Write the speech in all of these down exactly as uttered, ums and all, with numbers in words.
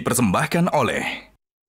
dipersembahkan oleh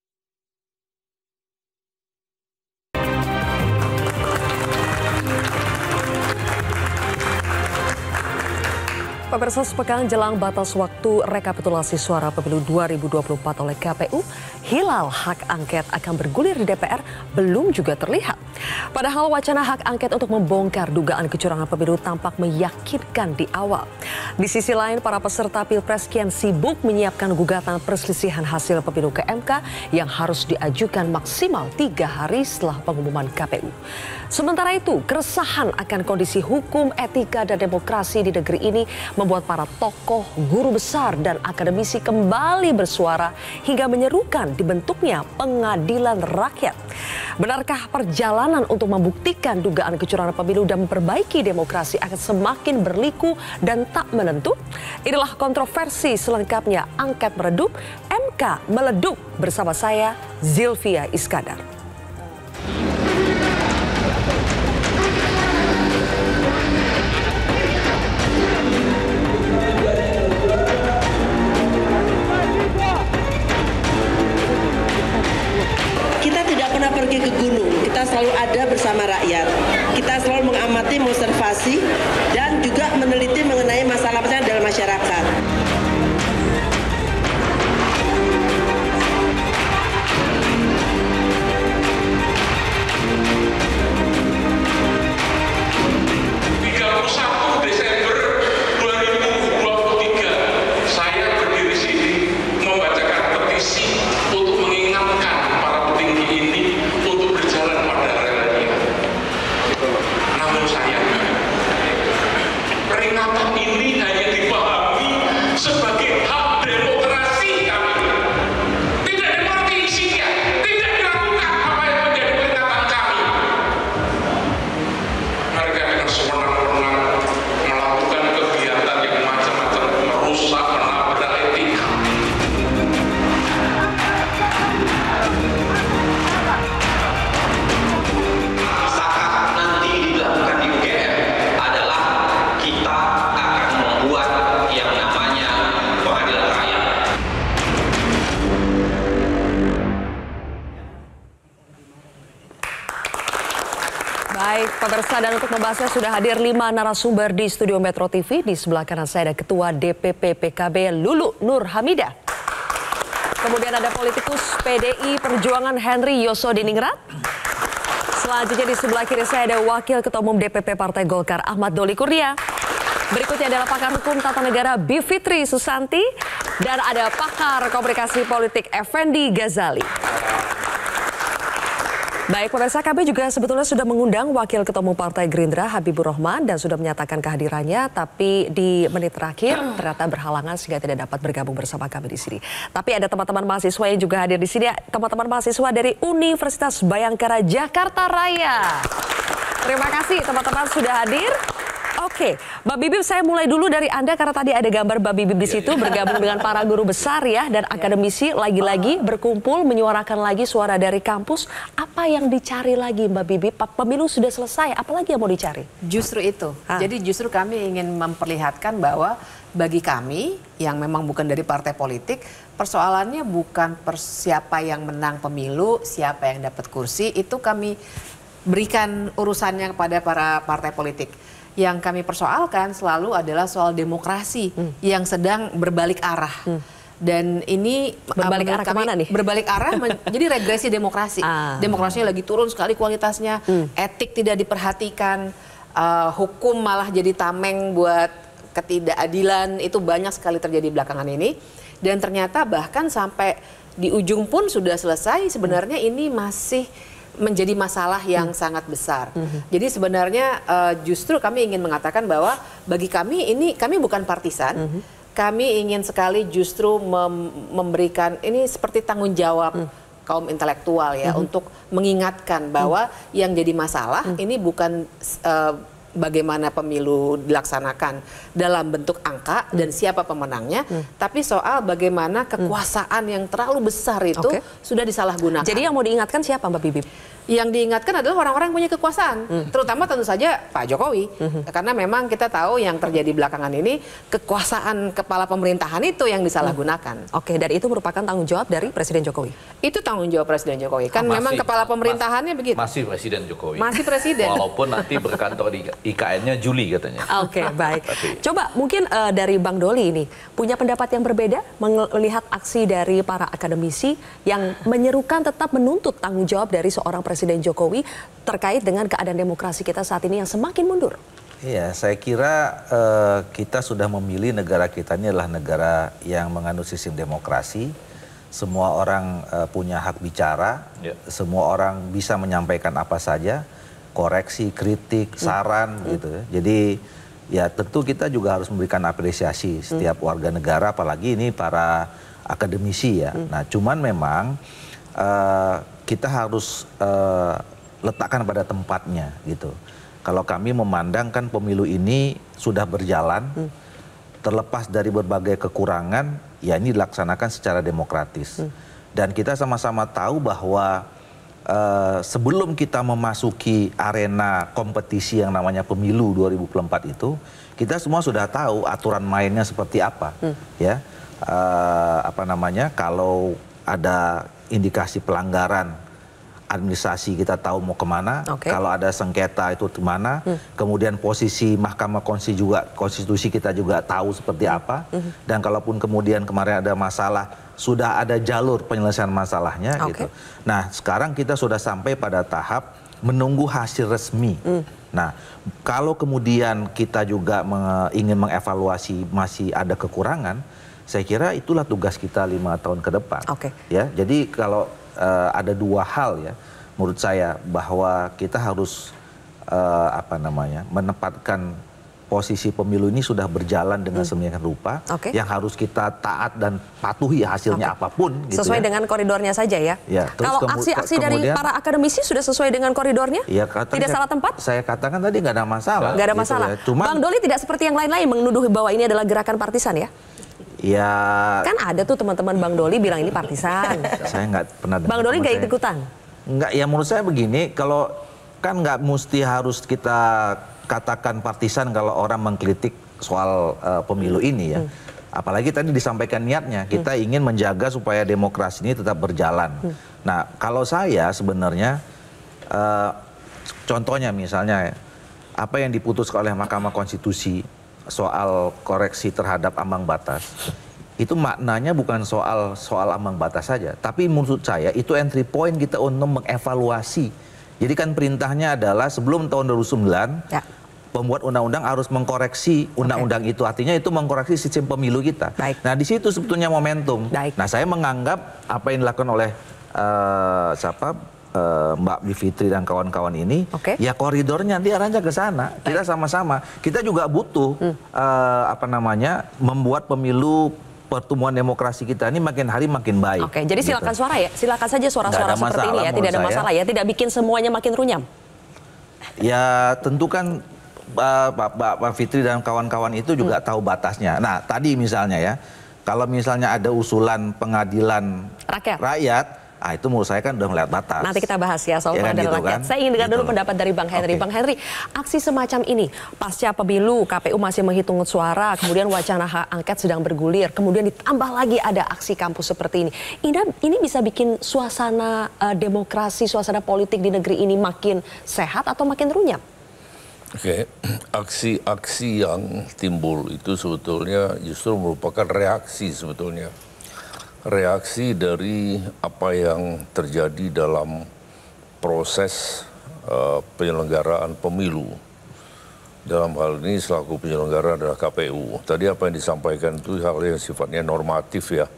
Pemirsa, sepekan jelang batas waktu rekapitulasi suara pemilu dua ribu dua puluh empat oleh K P U, hilal hak angket akan bergulir di D P R belum juga terlihat. Padahal wacana hak angket untuk membongkar dugaan kecurangan pemilu tampak meyakinkan di awal. Di sisi lain, para peserta Pilpres kian sibuk menyiapkan gugatan perselisihan hasil pemilu ke M K yang harus diajukan maksimal tiga hari setelah pengumuman K P U. Sementara itu, keresahan akan kondisi hukum, etika, dan demokrasi di negeri ini membuat para tokoh, guru besar, dan akademisi kembali bersuara hingga menyerukan dibentuknya pengadilan rakyat. Benarkah perjalanan untuk membuktikan dugaan kecurangan pemilu dan memperbaiki demokrasi akan semakin berliku dan tak menentu? Inilah kontroversi selengkapnya angket meredup, M K meleduk bersama saya, Zilvia Iskandar. Pergi ke gunung, kita selalu ada bersama rakyat. Kita selalu mengamati, mengobservasi, dan juga meneliti mengenai masalah-masalah dalam masyarakat. tiga puluh satu Desember dua ribu dua puluh tiga, saya berdiri sini membacakan petisi untuk mengingatkan para petinggi ini untuk berjalan pada relnya. Namun sayangnya, peringatan ini hanya dipahami sebagai hak demokrasi kami. Tidak dimengerti isinya, tidak dilakukan apa yang menjadi peringatan kami. Mereka dengan sewenang-wenang melakukan kegiatan yang macam-macam, merusak, menabrak etika. Baik, pemirsa, dan untuk membahasnya sudah hadir lima narasumber di studio Metro T V. Di sebelah kanan saya ada Ketua D P P P K B Lulu Nur Hamidah. Kemudian ada politikus P D I Perjuangan Henry Yosodiningrat. Selanjutnya di sebelah kiri saya ada Wakil Ketua Umum D P P Partai Golkar Ahmad Doli Kurnia. Berikutnya adalah pakar hukum tata negara Bivitri Susanti. Dan ada pakar komunikasi politik Effendi Ghazali. Baik, pemirsa, kami juga sebetulnya sudah mengundang Wakil Ketua Umum Partai Gerindra Habibur Rahman dan sudah menyatakan kehadirannya, tapi di menit terakhir ternyata berhalangan sehingga tidak dapat bergabung bersama kami di sini. Tapi ada teman-teman mahasiswa yang juga hadir di sini, teman-teman mahasiswa dari Universitas Bhayangkara Jakarta Raya. Terima kasih teman-teman sudah hadir. Oke, Mbak Bibip, saya mulai dulu dari Anda karena tadi ada gambar Mbak Bibip di situ bergabung dengan para guru besar ya dan akademisi lagi-lagi berkumpul menyuarakan lagi suara dari kampus. Apa yang dicari lagi Mbak Bibip? Pemilu sudah selesai, apalagi yang mau dicari? Justru itu. Ah. Jadi justru kami ingin memperlihatkan bahwa bagi kami yang memang bukan dari partai politik, persoalannya bukan per siapa yang menang pemilu, siapa yang dapat kursi, itu kami berikan urusannya kepada para partai politik. Yang kami persoalkan selalu adalah soal demokrasi hmm. yang sedang berbalik arah. Hmm. Dan ini berbalik arah kemana nih? Berbalik arah jadi regresi demokrasi. Ah. Demokrasinya lagi turun sekali kualitasnya, hmm. etik tidak diperhatikan, uh, hukum malah jadi tameng buat ketidakadilan, itu banyak sekali terjadi belakangan ini. Dan ternyata bahkan sampai di ujung pun sudah selesai, sebenarnya hmm. ini masih menjadi masalah yang hmm. sangat besar. Hmm. Jadi sebenarnya uh, justru kami ingin mengatakan bahwa bagi kami ini kami bukan partisan. Hmm. Kami ingin sekali justru mem memberikan ini seperti tanggung jawab hmm. kaum intelektual ya hmm. untuk mengingatkan bahwa hmm. yang jadi masalah hmm. ini bukan uh, bagaimana pemilu dilaksanakan dalam bentuk angka hmm. dan siapa pemenangnya, hmm. tapi soal bagaimana kekuasaan hmm. yang terlalu besar itu okay. sudah disalahgunakan. Jadi yang mau diingatkan siapa Mbak Bibip? yang diingatkan adalah orang-orang yang punya kekuasaan, hmm. terutama tentu saja Pak Jokowi, hmm. karena memang kita tahu yang terjadi belakangan ini kekuasaan kepala pemerintahan itu yang disalahgunakan. Hmm. Oke, dan itu merupakan tanggung jawab dari Presiden Jokowi. Itu tanggung jawab Presiden Jokowi, kan masih, memang kepala pemerintahannya mas, begitu. Masih Presiden Jokowi. Masih Presiden. Walaupun nanti berkantor di I K N-nya Juli katanya. Oke, baik. Coba mungkin uh, dari Bang Doli ini punya pendapat yang berbeda melihat aksi dari para akademisi yang menyerukan tetap menuntut tanggung jawab dari seorang Presiden Jokowi terkait dengan keadaan demokrasi kita saat ini yang semakin mundur. Iya, saya kira uh, kita sudah memilih negara kita ini adalah negara yang menganut sistem demokrasi. Semua orang uh, punya hak bicara, ya. Semua orang bisa menyampaikan apa saja, koreksi, kritik, saran, hmm. gitu. Jadi ya tentu kita juga harus memberikan apresiasi setiap hmm. warga negara, apalagi ini para akademisi ya. Hmm. Nah, cuman memang uh, kita harus uh, letakkan pada tempatnya gitu. Kalau kami memandangkan pemilu ini sudah berjalan, hmm. terlepas dari berbagai kekurangan, ya ini dilaksanakan secara demokratis. Hmm. Dan kita sama-sama tahu bahwa uh, sebelum kita memasuki arena kompetisi yang namanya pemilu dua ribu dua puluh empat itu, kita semua sudah tahu aturan mainnya seperti apa, hmm. ya. Uh, apa namanya? Kalau ada indikasi pelanggaran administrasi kita tahu mau kemana, okay. Kalau ada sengketa itu kemana, hmm. kemudian posisi Mahkamah Konstitusi juga, konstitusi kita juga tahu seperti apa, hmm. dan kalaupun kemudian kemarin ada masalah, sudah ada jalur penyelesaian masalahnya, okay. gitu. Nah, sekarang kita sudah sampai pada tahap menunggu hasil resmi. Hmm. Nah, kalau kemudian kita juga me ingin mengevaluasi masih ada kekurangan, saya kira itulah tugas kita lima tahun ke depan. Okay. Ya, jadi kalau uh, ada dua hal ya, menurut saya bahwa kita harus uh, apa namanya menempatkan posisi pemilu ini sudah berjalan dengan hmm. sedemikian rupa, okay. yang harus kita taat dan patuhi hasilnya okay. apapun. Gitu sesuai ya. dengan koridornya saja ya. Ya, kalau aksi-aksi dari para akademisi sudah sesuai dengan koridornya? Ya, tidak saya, salah tempat? Saya katakan tadi nggak ada masalah. Nggak ada gitu masalah. Ya. Cuman, Bang Doli tidak seperti yang lain-lain menuduh bahwa ini adalah gerakan partisan ya? Ya. Kan ada tuh teman-teman Bang Doli bilang ini partisan. Saya nggak pernah. Bang Doli nggak ikut-ikutan? Nggak, ya menurut saya begini, kalau kan nggak mesti harus kita katakan partisan kalau orang mengkritik soal uh, pemilu ini ya. Hmm. Apalagi tadi disampaikan niatnya, kita hmm. ingin menjaga supaya demokrasi ini tetap berjalan. Hmm. Nah, kalau saya sebenarnya, uh, contohnya misalnya, apa yang diputuskan oleh Mahkamah Konstitusi soal koreksi terhadap ambang batas, itu maknanya bukan soal soal ambang batas saja, tapi menurut saya itu entry point kita untuk mengevaluasi. Jadi kan perintahnya adalah sebelum tahun dua ribu sembilan, ya. Pembuat undang-undang harus mengkoreksi undang-undang okay. itu, artinya itu mengkoreksi sistem pemilu kita. Baik. Nah di situ sebetulnya momentum. Baik. Nah saya menganggap apa yang dilakukan oleh uh, siapa uh, Mbak Bivitri dan kawan-kawan ini, okay. ya koridornya nanti arahnya ke sana. Kita sama-sama, kita juga butuh hmm. uh, apa namanya membuat pemilu pertumbuhan demokrasi kita ini makin hari makin baik. Oke, jadi silakan gitu. Suara ya, silakan saja suara-suara seperti ini ya, tidak ada masalah saya. Ya, tidak bikin semuanya makin runyam. Ya tentu kan uh, Pak, Pak, Pak Fitri dan kawan-kawan itu juga hmm. tahu batasnya. Nah tadi misalnya ya, kalau misalnya ada usulan pengadilan rakyat, rakyat ah itu menurut saya kan udah melihat batas. Nanti kita bahas ya soal ya, pengadilan kan, rakyat. Kan? Saya ingin dengar gitu dulu loh. Pendapat dari Bang Henry. Okay. Bang Henry, aksi semacam ini pasca pemilu, K P U masih menghitung suara, kemudian wacana hak angket sedang bergulir, kemudian ditambah lagi ada aksi kampus seperti ini. Ini, ini bisa bikin suasana uh, demokrasi, suasana politik di negeri ini makin sehat atau makin runyam? Oke, aksi-aksi yang timbul itu sebetulnya justru merupakan reaksi sebetulnya. Reaksi dari apa yang terjadi dalam proses uh, penyelenggaraan pemilu. Dalam hal ini selaku penyelenggara adalah K P U. Tadi apa yang disampaikan itu hal yang sifatnya normatif ya.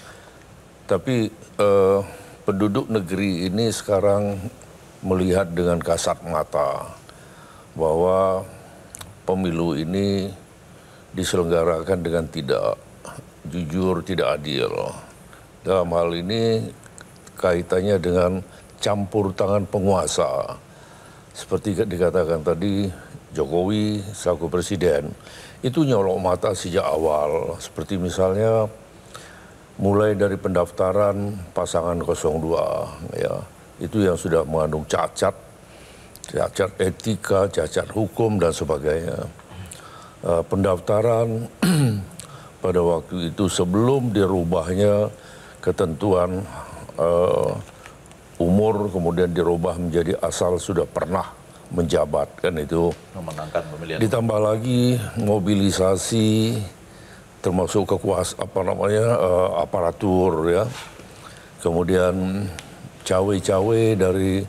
Tapi uh, penduduk negeri ini sekarang melihat dengan kasat mata bahwa pemilu ini diselenggarakan dengan tidak jujur, tidak adil. Dalam hal ini kaitannya dengan campur tangan penguasa. Seperti dikatakan tadi, Jokowi selaku presiden itu nyolok mata sejak awal. Seperti misalnya mulai dari pendaftaran pasangan nol dua, ya, itu yang sudah mengandung cacat, cacat etika, cacat hukum dan sebagainya. Uh, pendaftaran pada waktu itu sebelum dirubahnya ketentuan uh, umur kemudian dirubah menjadi asal sudah pernah menjabat, kan itu memenangkan pemilihan. Ditambah lagi mobilisasi termasuk kekuas apa namanya uh, aparatur ya, kemudian cawe-cawe dari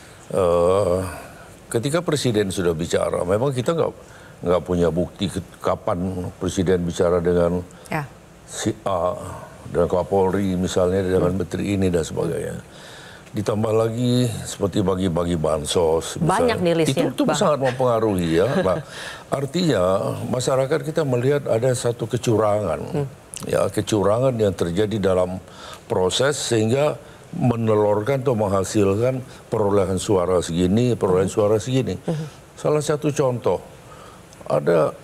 uh, ketika presiden sudah bicara, memang kita nggak nggak punya bukti kapan presiden bicara dengan ya. si A, dengan Kapolri misalnya, dengan menteri ini dan sebagainya. Ditambah lagi seperti bagi-bagi bansos. Banyak nih listnya. Itu, itu sangat mempengaruhi ya. Nah, artinya masyarakat kita melihat ada satu kecurangan. Hmm. Ya, kecurangan yang terjadi dalam proses sehingga menelurkan atau menghasilkan perolehan suara segini, perolehan hmm. suara segini. Hmm. Salah satu contoh, ada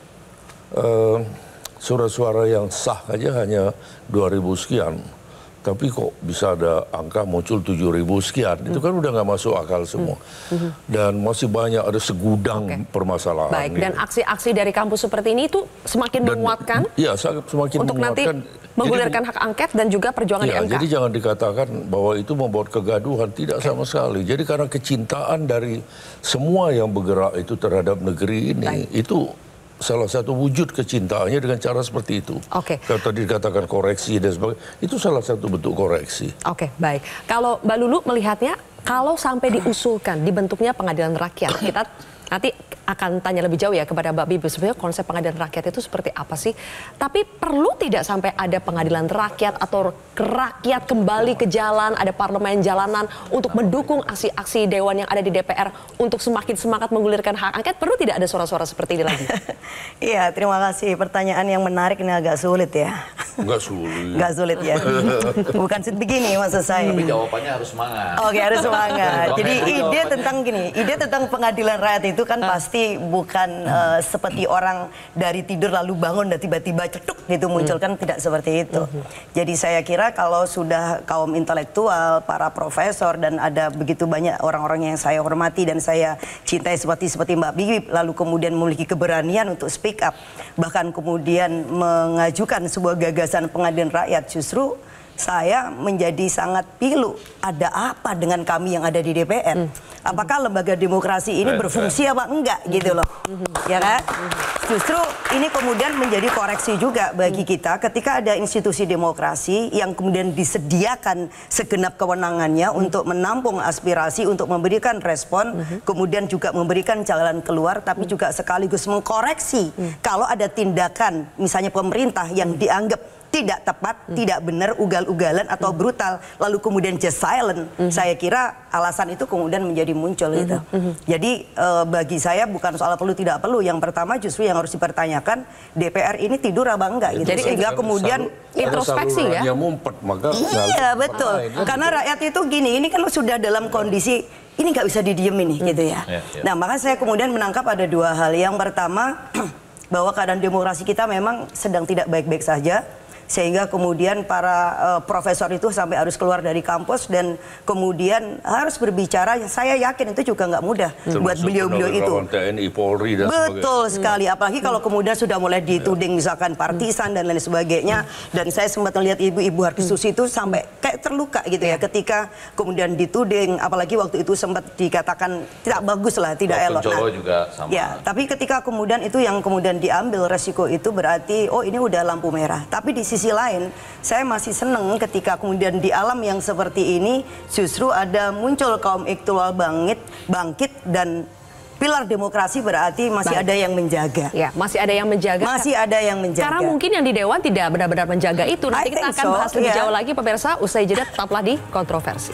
uh, suara-suara yang sah aja hanya dua ribu sekian. Tapi kok bisa ada angka muncul tujuh ribu sekian, hmm. itu kan udah nggak masuk akal semua. Hmm. Dan masih banyak ada segudang okay. permasalahan. Baik, dan aksi-aksi dari kampus seperti ini itu semakin dan, menguatkan iya, semakin untuk menguatkan, nanti menggulirkan hak angket dan juga perjuangan iya, di M K. Jadi jangan dikatakan bahwa itu membuat kegaduhan, tidak okay. sama sekali. Jadi karena kecintaan dari semua yang bergerak itu terhadap negeri ini, Baik. itu salah satu wujud kecintaannya dengan cara seperti itu. Oke. Okay. Kalau tadi dikatakan koreksi dan sebagainya, itu salah satu bentuk koreksi. Oke, okay, baik. Kalau Mbak Lulu melihatnya, kalau sampai diusulkan dibentuknya pengadilan rakyat, kita nanti akan tanya lebih jauh ya kepada Mbak Bibi, sebenarnya konsep pengadilan rakyat itu seperti apa sih? Tapi perlu tidak sampai ada pengadilan rakyat atau rakyat kembali ke jalan, ada parlemen jalanan untuk mendukung aksi-aksi dewan yang ada di D P R untuk semakin semangat menggulirkan hak angket? Perlu tidak ada suara-suara seperti ini lagi? Iya, terima kasih. Pertanyaan yang menarik ini agak sulit ya. Enggak sulit. Enggak sulit ya. Bukan begini maksud saya. Tapi jawabannya harus semangat. Oke, harus semangat. Jadi ide tentang gini, ide tentang pengadilan rakyat itu kan pasti bukan uh, seperti orang dari tidur lalu bangun dan tiba-tiba cetuk gitu muncul, kan tidak seperti itu. Jadi saya kira kalau sudah kaum intelektual, para profesor dan ada begitu banyak orang-orang yang saya hormati dan saya cintai seperti seperti Mbak Bibi, lalu kemudian memiliki keberanian untuk speak up, bahkan kemudian mengajukan sebuah gagasan pengadilan rakyat, justru saya menjadi sangat pilu. Ada apa dengan kami yang ada di D P R? Apakah lembaga demokrasi ini berfungsi apa enggak gitu loh, ya kan? Justru ini kemudian menjadi koreksi juga bagi kita ketika ada institusi demokrasi yang kemudian disediakan segenap kewenangannya untuk menampung aspirasi, untuk memberikan respon, kemudian juga memberikan jalan keluar, tapi juga sekaligus mengkoreksi kalau ada tindakan misalnya pemerintah yang dianggap tidak tepat, hmm. tidak benar, ugal-ugalan atau hmm. brutal, lalu kemudian just silent. Hmm. Saya kira alasan itu kemudian menjadi muncul gitu. Hmm. Jadi e, bagi saya bukan soal perlu tidak perlu. Yang pertama justru yang harus dipertanyakan, D P R ini tidur apa enggak gitu. Jadi sehingga kemudian selalu, introspeksi ya. Dia mumpet, maka iya betul. Lain. Karena rakyat itu gini, ini kan sudah dalam kondisi ini nggak bisa didiemin nih hmm. gitu ya. Ya, ya. Nah maka saya kemudian menangkap ada dua hal. Yang pertama bahwa keadaan demokrasi kita memang sedang tidak baik-baik saja. Sehingga kemudian para uh, profesor itu sampai harus keluar dari kampus dan kemudian harus berbicara. Saya yakin itu juga nggak mudah hmm. buat beliau-beliau itu. T N I, Polri dan betul sebagainya. sekali. Apalagi hmm. kalau kemudian sudah mulai dituding misalkan partisan dan lain sebagainya. Hmm. Dan saya sempat melihat ibu-ibu Harkisusi hmm. itu sampai kayak terluka gitu ya ketika kemudian dituding. Apalagi waktu itu sempat dikatakan tidak bagus lah, tidak elok. Nah, juga sama. Ya, tapi ketika kemudian itu yang kemudian diambil resiko itu berarti oh ini udah lampu merah. Tapi di sisi sisi lain, saya masih seneng ketika kemudian di alam yang seperti ini justru ada muncul kaum intelektual bangkit, bangkit dan pilar demokrasi berarti masih Baik. ada yang menjaga. Ya, masih ada yang menjaga. Masih ada yang menjaga. Karena mungkin yang di Dewan tidak benar-benar menjaga itu. Nanti I kita akan so, bahas lebih yeah. jauh lagi pemirsa. Usai jeda tetaplah di Kontroversi.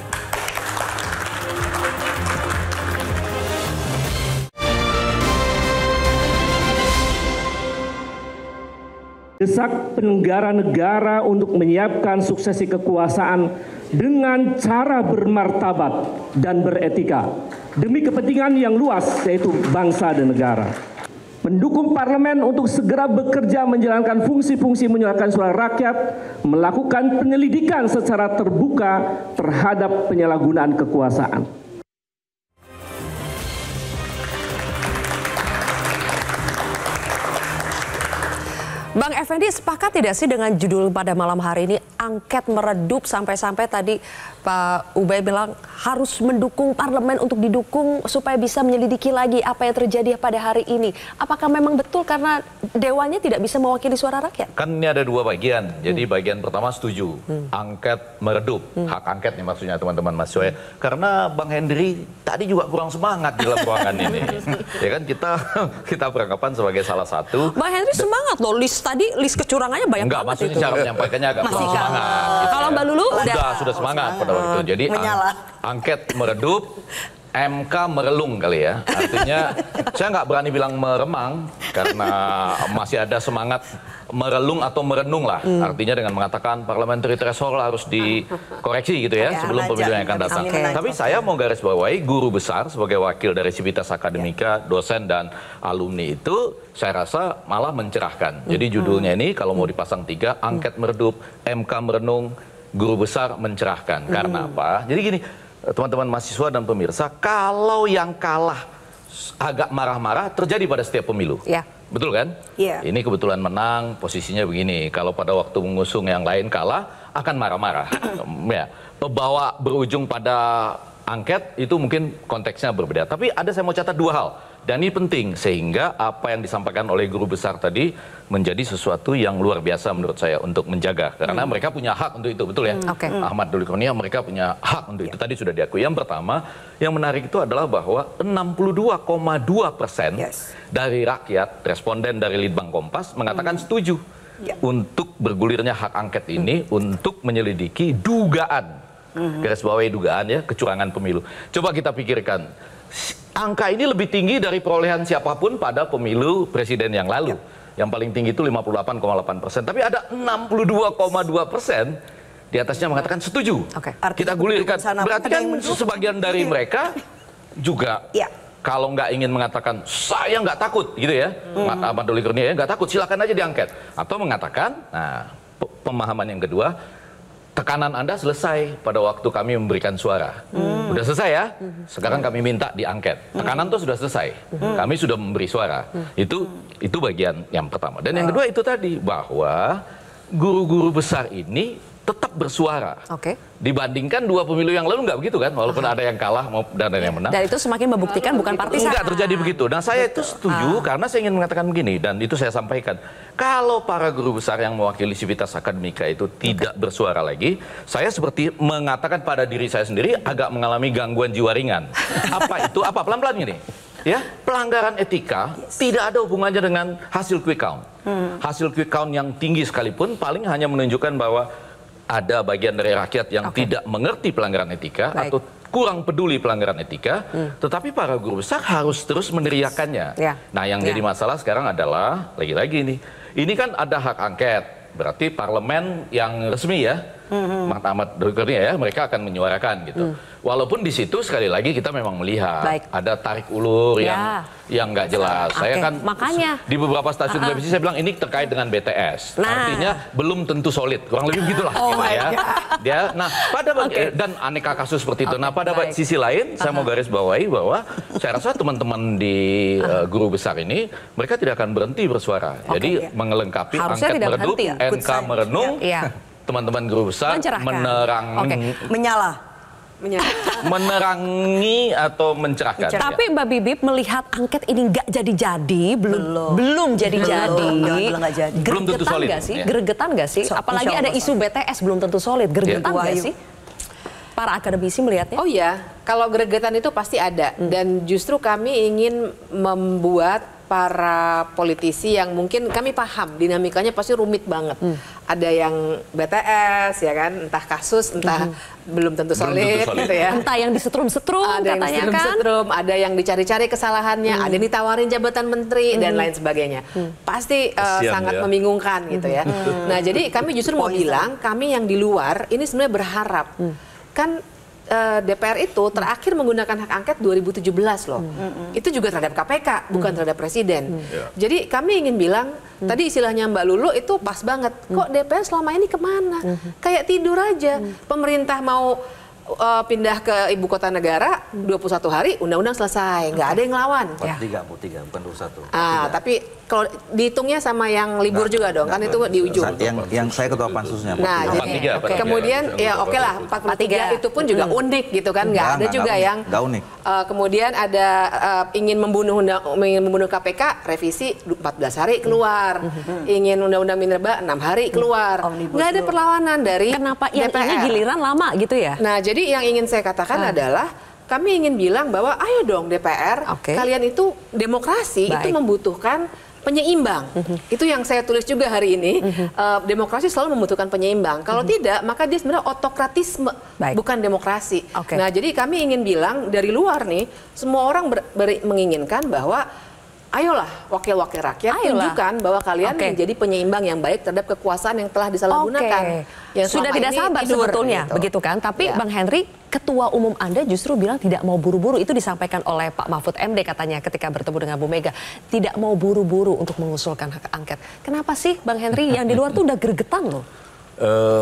Desak penyelenggara negara untuk menyiapkan suksesi kekuasaan dengan cara bermartabat dan beretika demi kepentingan yang luas yaitu bangsa dan negara. mendukung parlemen untuk segera bekerja menjalankan fungsi-fungsi menyuarakan suara rakyat, melakukan penyelidikan secara terbuka terhadap penyalahgunaan kekuasaan. Bang Effendi, sepakat tidak sih dengan judul pada malam hari ini, angket meredup, sampai-sampai tadi Pak Ubay bilang harus mendukung parlemen untuk didukung supaya bisa menyelidiki lagi apa yang terjadi pada hari ini. Apakah memang betul karena dewanya tidak bisa mewakili suara rakyat? Kan ini ada dua bagian. Jadi hmm. bagian pertama setuju, hmm. angket meredup, hmm. hak angket nih maksudnya teman-teman Mas Soe. Karena Bang Hendri tadi juga kurang semangat di dalam ruangan ini. Ya kan kita kita beranggapan sebagai salah satu. Bang Hendri semangat loh, list tadi list kecurangannya banyak Enggak, banget itu. Enggak, maksudnya cara menyampaikannya agak kurang semangat. Gitu kalau ya. Mbak Lulu udah udah sudah semangat pada waktu itu. Jadi ang angket meredup, M K merelung kali ya. Artinya saya nggak berani bilang meremang karena masih ada semangat merelung atau merenung lah. Hmm. Artinya dengan mengatakan parliamentary threshold harus dikoreksi gitu ya, ya sebelum pemilu yang akan datang. Okay. Tapi saya mau garis bawahi guru besar sebagai wakil dari Civitas Akademika, ya. dosen dan alumni itu saya rasa malah mencerahkan. Hmm. Jadi judulnya ini kalau mau dipasang tiga, angket meredup, M K merenung, guru besar mencerahkan. Hmm. Karena apa? Jadi gini, teman-teman mahasiswa dan pemirsa, kalau yang kalah agak marah-marah terjadi pada setiap pemilu. Ya. Betul kan? Iya. Ini kebetulan menang, posisinya begini. Kalau pada waktu mengusung yang lain kalah, akan marah-marah. Ya. Bahwa berujung pada angket itu mungkin konteksnya berbeda. Tapi ada saya mau catat dua hal. Dan ini penting, sehingga apa yang disampaikan oleh guru besar tadi menjadi sesuatu yang luar biasa menurut saya untuk menjaga. Karena hmm. mereka punya hak untuk itu, betul ya? Hmm. Okay. Ahmad Doli Kurnia, mereka punya hak untuk ya. itu. Tadi sudah diakui. Yang pertama, yang menarik itu adalah bahwa enam puluh dua koma dua persen yes. dari rakyat, responden dari Litbang Kompas, mengatakan hmm. setuju ya. untuk bergulirnya hak angket ini hmm. untuk menyelidiki dugaan, hmm. garis bawahi dugaan ya, kecurangan pemilu. Coba kita pikirkan. Angka ini lebih tinggi dari perolehan siapapun pada pemilu presiden yang lalu. Ya. Yang paling tinggi itu lima puluh delapan koma delapan persen. Tapi ada enam puluh dua koma dua persen di atasnya mengatakan setuju. Okay. Kita gulirkan. Berarti kan sebagian dari mereka juga ya. kalau nggak ingin mengatakan saya nggak takut gitu ya. Hmm. Ahmad Doli Kurnia ya nggak takut, silakan aja diangket. Atau mengatakan, nah pemahaman yang kedua, tekanan Anda selesai pada waktu kami memberikan suara. Hmm. Udah selesai ya? Sekarang kami minta diangket. Tekanan itu sudah selesai. Hmm. Kami sudah memberi suara. Hmm. Itu itu bagian yang pertama. Dan yang kedua itu tadi, bahwa guru-guru besar ini tetap bersuara. Oke. Dibandingkan dua pemilu yang lalu nggak begitu kan? Walaupun Aha. ada yang kalah dan ada yang menang. Dan itu semakin membuktikan bukan partisan. Nggak terjadi begitu. Nah saya itu setuju ah. karena saya ingin mengatakan begini, dan itu saya sampaikan. Kalau para guru besar yang mewakili Civitas Akademika itu tidak okay. bersuara lagi, saya seperti mengatakan pada diri saya sendiri agak mengalami gangguan jiwa ringan. Apa itu? Apa? Pelan-pelan gini. Ya, pelanggaran etika yes. tidak ada hubungannya dengan hasil quick count. Hmm. Hasil quick count yang tinggi sekalipun paling hanya menunjukkan bahwa ada bagian dari rakyat yang okay. tidak mengerti pelanggaran etika Baik. atau kurang peduli pelanggaran etika, hmm. tetapi para guru besar harus terus meneriakannya. Ya. Nah, yang ya. jadi masalah sekarang adalah, lagi-lagi nih, ini kan ada hak angket, berarti parlemen yang resmi ya, hmm. Ahmad Doli Kurnia ya, mereka akan menyuarakan gitu. Hmm. Walaupun di situ sekali lagi kita memang melihat Baik. ada tarik ulur ya. yang yang nggak jelas. Okay. Saya kan Makanya. di beberapa stasiun uh -uh. televisi saya bilang ini terkait dengan B T S. Nah. Artinya belum tentu solid, kurang lebih begitulah. Oh gitu ya. Dia, nah pada okay. dan aneka kasus seperti itu. Okay. Nah pada Baik. sisi lain, uh -huh. saya mau garis bawahi bahwa saya rasa teman-teman di uh, guru besar ini mereka tidak akan berhenti bersuara. Okay, Jadi ya. mengelengkapi Harusnya angket meredup, ya. N K merenung, teman-teman ya. guru besar menerang, okay. menyala. menerangi atau mencerahkan. Mencerahkan. Tapi Mbak Bibip melihat angket ini nggak jadi-jadi, belum belum, belum jadi-jadi. Belum tentu solid. Gak sih? Ya. Gregetan nggak sih? So, Apalagi ada isu B T S belum tentu solid. Gregetan nggak ya. sih? Para akademisi melihatnya? Oh iya, kalau gregetan itu pasti ada. Hmm. Dan justru kami ingin membuat para politisi yang mungkin kami paham dinamikanya pasti rumit banget. Hmm. Ada yang B T S ya kan, entah kasus, entah hmm. belum tentu solid, belum tentu solid gitu ya. Entah yang disetrum-setrum ada katanya yang disetrum-setrum, kan? Ada yang dicari-cari kesalahannya, hmm. ada yang ditawarin jabatan menteri hmm. dan lain sebagainya. Hmm. Pasti uh, sangat ya. membingungkan gitu ya. Hmm. Nah, jadi kami justru mau bilang, kami yang di luar ini sebenarnya berharap hmm. kan uh, D P R itu terakhir menggunakan hak angket dua ribu tujuh belas loh. Hmm. Itu juga terhadap K P K, bukan hmm. terhadap Presiden. Hmm. Yeah. Jadi kami ingin bilang, hmm. tadi istilahnya Mbak Lulu itu pas banget. Kok D P R selama ini kemana? Hmm. Kayak tidur aja. Hmm. Pemerintah mau uh, pindah ke ibu kota negara, dua puluh satu hari, undang-undang selesai. Nggak ada yang ngelawan. empat puluh tiga, empat puluh tiga, bukan dua puluh satu. Ah, tapi kalau dihitungnya sama yang libur nah, juga dong, kan itu di ujung. Yang, yang saya ketua pansusnya. Nah, jadi, okay. kemudian ya oke okay lah, empat puluh tiga itu pun juga hmm. unik gitu kan, nggak ada juga gak, yang gak unik. Uh, kemudian ada uh, ingin membunuh undang, ingin membunuh K P K, revisi empat belas hari keluar, hmm. ingin undang-undang minerba enam hari keluar, hmm. nggak ada perlawanan dari kenapa yang ini giliran lama gitu ya? Nah, jadi yang ingin saya katakan hmm. adalah kami ingin bilang bahwa ayo dong D P R, okay. kalian itu demokrasi Baik. itu membutuhkan penyeimbang. Mm-hmm. Itu yang saya tulis juga hari ini. Mm-hmm. uh, demokrasi selalu membutuhkan penyeimbang. Kalau mm-hmm. tidak, maka dia sebenarnya otokratisme, Baik. bukan demokrasi. Okay. Nah, jadi kami ingin bilang dari luar nih, semua orang ber, ber, menginginkan bahwa ayolah wakil-wakil rakyat ayolah. tunjukkan bahwa kalian okay. menjadi penyeimbang yang baik terhadap kekuasaan yang telah disalahgunakan. Okay. Yang sudah tidak sabar sebetulnya, gitu. begitu kan? Tapi ya. Bang Henry, Ketua Umum Anda justru bilang tidak mau buru-buru. Itu disampaikan oleh Pak Mahfud M D katanya ketika bertemu dengan Bu Mega. Tidak mau buru-buru untuk mengusulkan hak angket. Kenapa sih Bang Henry yang di luar tuh udah gregetan loh? Uh,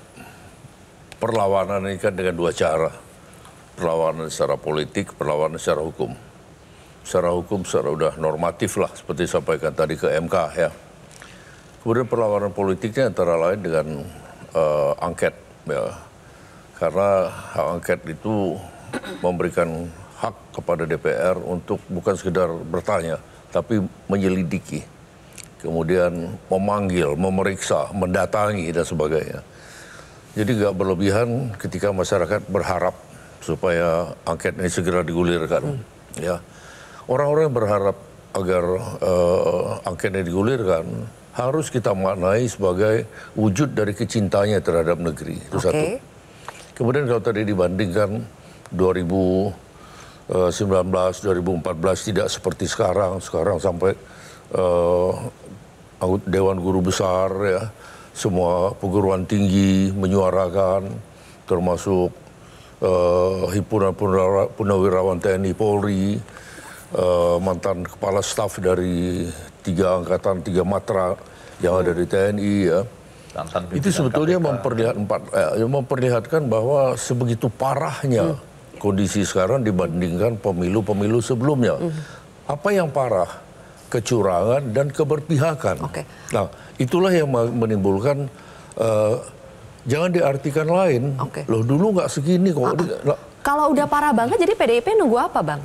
perlawanan ini kan dengan dua cara. Perlawanan secara politik, perlawanan secara hukum. Secara hukum, secara udah normatif lah, seperti disampaikan tadi ke M K ya. Kemudian perlawanan politiknya antara lain dengan uh, angket ya. Karena hak angket itu memberikan hak kepada D P R untuk bukan sekedar bertanya, tapi menyelidiki. Kemudian memanggil, memeriksa, mendatangi dan sebagainya. Jadi nggak berlebihan ketika masyarakat berharap supaya angket ini segera digulirkan. Hmm. Ya. Orang-orang berharap agar uh, angket ini digulirkan harus kita maknai sebagai wujud dari kecintanya terhadap negeri. Itu okay. satu. Kemudian kalau tadi dibandingkan dua ribu sembilan belas, dua ribu empat belas tidak seperti sekarang. Sekarang sampai uh, Dewan Guru Besar ya, semua perguruan tinggi menyuarakan, termasuk uh, himpunan purnawirawan T N I Polri, Uh, mantan kepala staf dari tiga angkatan, tiga matra yang ada di T N I ya. Itu sebetulnya memperlihat, empat, eh, memperlihatkan bahwa sebegitu parahnya hmm. kondisi sekarang dibandingkan pemilu-pemilu sebelumnya. Hmm. Apa yang parah? Kecurangan dan keberpihakan. Okay. Nah, itulah yang menimbulkan, uh, jangan diartikan lain. Okay. Loh dulu nggak segini kok. Uh, Kalau udah parah banget, jadi P D I P nunggu apa Bang?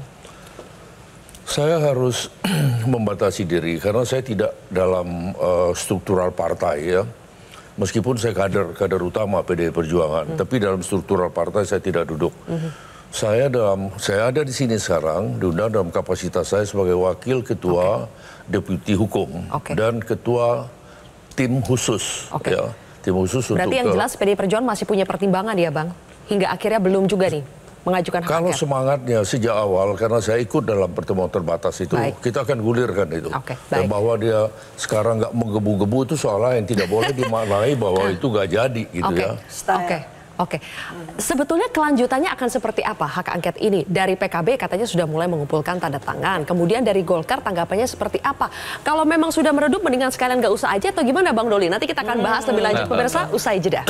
Saya harus membatasi diri karena saya tidak dalam uh, struktural partai ya. Meskipun saya kader kader utama P D I Perjuangan, hmm. tapi dalam struktural partai saya tidak duduk. Hmm. Saya dalam saya ada di sini sekarang diundang dalam kapasitas saya sebagai wakil ketua okay. deputi hukum okay. dan ketua tim khusus okay. ya. Tim khusus Berarti untuk yang jelas P D I Perjuangan masih punya pertimbangan ya Bang. Hingga akhirnya belum juga nih mengajukan hak Kalau angket. Semangatnya sejak awal, karena saya ikut dalam pertemuan terbatas itu, baik. kita akan gulirkan itu. Okay, Dan bahwa dia sekarang nggak menggebu-gebu itu soalnya yang tidak boleh dimaknai bahwa itu nggak jadi gitu okay. ya. Oke. Okay. Oke, okay. Sebetulnya kelanjutannya akan seperti apa hak angket ini? Dari P K B katanya sudah mulai mengumpulkan tanda tangan. Kemudian dari Golkar tanggapannya seperti apa? Kalau memang sudah meredup, mendingan sekalian nggak usah aja atau gimana Bang Doli? Nanti kita akan bahas lebih lanjut pemirsa, usai jeda.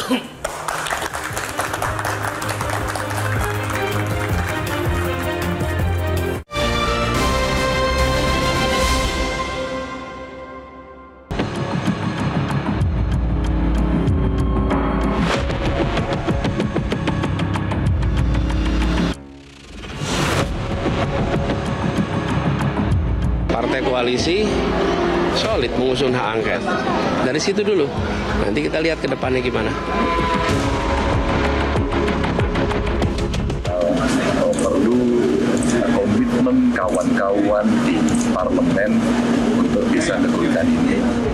Partai koalisi solid mengusung hak angket. Dari situ dulu. Nanti kita lihat ke depannya gimana. Perlu komitmen kawan-kawan di parlemen untuk bisa menegurkan ini.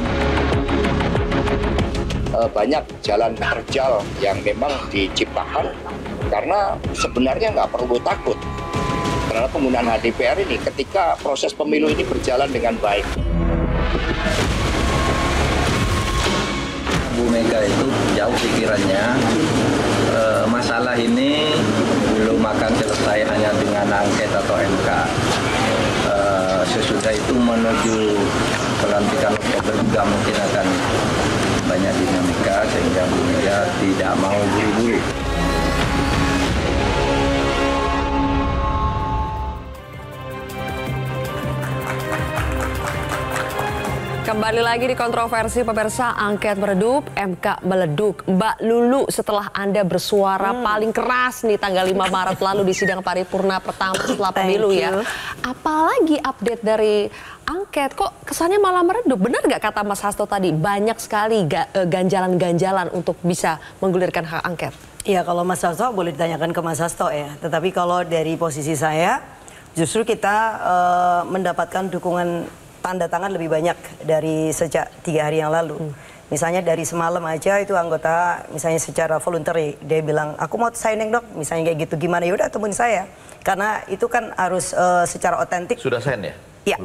Banyak jalan terjal yang memang diciptakan karena sebenarnya nggak perlu takut terhadap penggunaan H D P R ini ketika proses pemilu ini berjalan dengan baik. Bu Mega itu jauh pikirannya, e, masalah ini akan selesai hanya dengan angket atau M K. Uh, sesudah itu menuju pelantikan Oktober juga mungkin akan banyak dinamika sehingga Bu Mega tidak mau buru-buru. Kembali lagi di kontroversi pemirsa, angket meredup, M K meleduk. Mbak Lulu, setelah Anda bersuara hmm. paling keras nih tanggal lima Maret lalu di sidang paripurna pertama setelah pemilu ya. Apalagi update dari angket, kok kesannya malah meredup? Benar nggak kata Mas Hasto tadi, banyak sekali ganjalan-ganjalan untuk bisa menggulirkan hak angket? Iya, kalau Mas Hasto boleh ditanyakan ke Mas Hasto ya. Tetapi kalau dari posisi saya, justru kita uh, mendapatkan dukungan tanda tangan lebih banyak dari sejak tiga hari yang lalu. Hmm. Misalnya dari semalam aja itu anggota, misalnya secara voluntary, dia bilang, aku mau signing dok, misalnya kayak gitu, gimana, yaudah temuin saya. Karena itu kan harus uh, secara otentik. Sudah sign ya? Iya.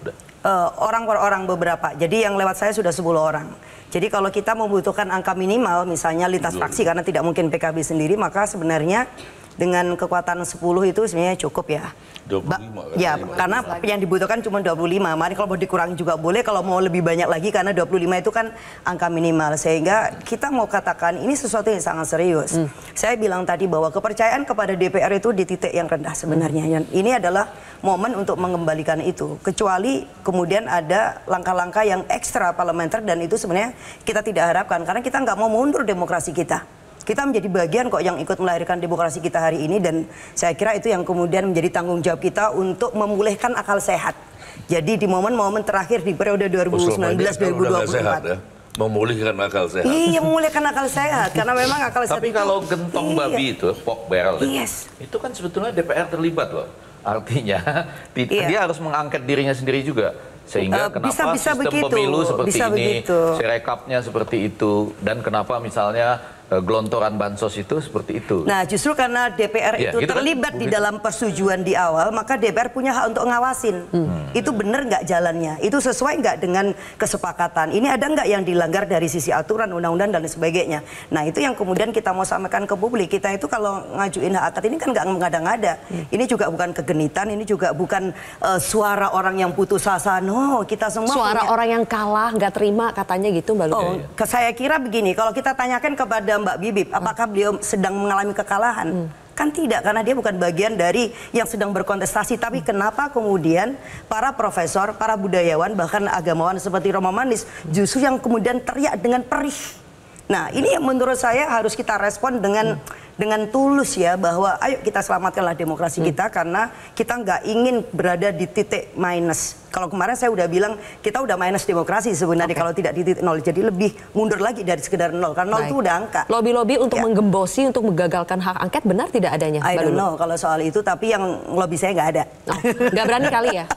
Uh, orang per orang beberapa, jadi yang lewat saya sudah sepuluh orang. Jadi kalau kita membutuhkan angka minimal, misalnya lintas fraksi, karena tidak mungkin P K B sendiri, maka sebenarnya dengan kekuatan sepuluh itu sebenarnya cukup ya. dua puluh lima, ba ya, karena yang dibutuhkan cuma dua puluh lima. Mari kalau mau dikurangi juga boleh, kalau mau lebih banyak lagi, karena dua puluh lima itu kan angka minimal. Sehingga kita mau katakan ini sesuatu yang sangat serius. Hmm. Saya bilang tadi bahwa kepercayaan kepada D P R itu di titik yang rendah sebenarnya. Hmm. Ini adalah momen untuk mengembalikan itu. Kecuali kemudian ada langkah-langkah yang ekstra parlementer, dan itu sebenarnya kita tidak harapkan. Karena kita nggak mau mundur demokrasi kita. Kita menjadi bagian kok yang ikut melahirkan demokrasi kita hari ini, dan saya kira itu yang kemudian menjadi tanggung jawab kita untuk memulihkan akal sehat. Jadi di momen-momen terakhir di periode dua ribu sembilan belas dua ribu dua puluh empat. Ya? Memulihkan akal sehat. Iya, memulihkan akal sehat, karena memang akal sehat. Tapi itu, kalau gentong iya. babi itu, pork barrel, yes. itu kan sebetulnya D P R terlibat loh. Artinya iya. dia harus mengangket dirinya sendiri juga. Sehingga uh, kenapa bisa, bisa sistem begitu. pemilu seperti bisa ini, sirekapnya seperti itu, dan kenapa misalnya uh, gelontoran bansos itu seperti itu. Nah, justru karena D P R ya, itu gitu terlibat kan? di dalam persetujuan di awal, maka D P R punya hak untuk ngawasin. Hmm. Itu benar nggak jalannya? Itu sesuai nggak dengan kesepakatan? Ini ada nggak yang dilanggar dari sisi aturan, undang-undang, dan sebagainya? Nah, itu yang kemudian kita mau sampaikan ke publik. Kita itu kalau ngajuin hak angket ini kan nggak mengada-ngada. Hmm. Ini juga bukan kegenitan, ini juga bukan uh, suara orang yang putus asa. No, kita semua suara punya... orang yang kalah, nggak terima katanya gitu, Mbak Lu. Oh, ke saya kira begini, kalau kita tanyakan kepada Mbak Bibip, apakah beliau sedang mengalami kekalahan? Hmm. Kan tidak, karena dia bukan bagian dari yang sedang berkontestasi. Tapi hmm. kenapa kemudian para profesor, para budayawan, bahkan agamawan seperti Romo Manis justru yang kemudian teriak dengan perih? Nah, ini yang menurut saya harus kita respon dengan hmm. dengan tulus ya, bahwa ayo kita selamatkanlah demokrasi hmm. kita, karena kita nggak ingin berada di titik minus. Kalau kemarin saya udah bilang kita udah minus demokrasi sebenarnya, okay. kalau tidak di titik nol. Jadi lebih mundur lagi dari sekedar nol, karena nol itu udah angka. Lobby-lobby untuk ya. menggembosi, untuk menggagalkan hak angket, benar tidak adanya? I don't know kalau soal itu, tapi yang lobby saya nggak ada. Oh, nggak berani kali ya?